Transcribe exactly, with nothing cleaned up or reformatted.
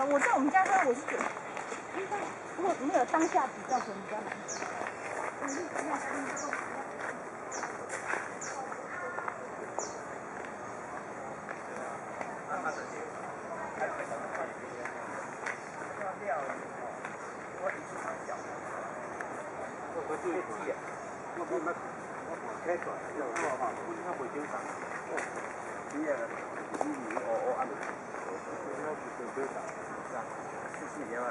我在我们家喝，我是觉得，应该如果没有当下比较，可能比较难吃。 四四年